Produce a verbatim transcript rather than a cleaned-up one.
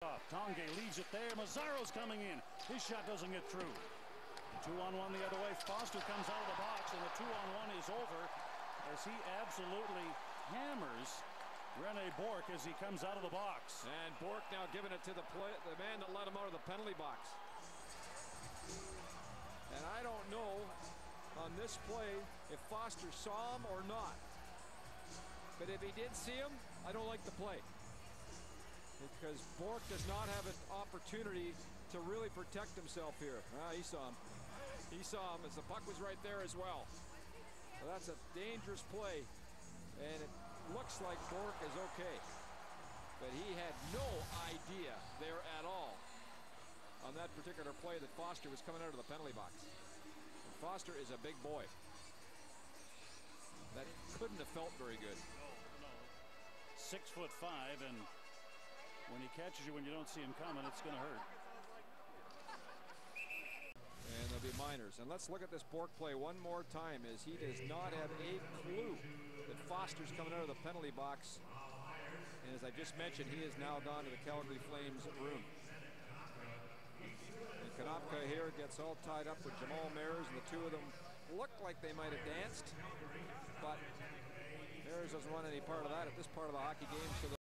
off. Tongue leaves it there. Mazzaro's coming in. His shot doesn't get through. Two on one the other way. Foster comes out of the box, and the two on one is over as he absolutely hammers Rene Bourque as he comes out of the box. And Bourque now giving it to the play, the man that let him out of the penalty box. And I don't know on this play if Foster saw him or not. But if he did see him, I don't like the play. Because Bourque does not have an opportunity to really protect himself here. Ah, he saw him. He saw him as the puck was right there as well. So that's a dangerous play. And it looks like Bourque is okay. But he had no idea there at all on that particular play that Foster was coming out of the penalty box. And Foster is a big boy. That couldn't have felt very good. No, no. Six foot five, and when he catches you when you don't see him coming, it's going to hurt. And there'll be minors. And let's look at this Bourque play one more time, as he does not have a clue that Foster's coming out of the penalty box. And as I just mentioned, he has now gone to the Calgary Flames room. And Konopka here gets all tied up with Jamal Mears, and the two of them look like they might have danced, but Mears doesn't want any part of that at this part of the hockey game. So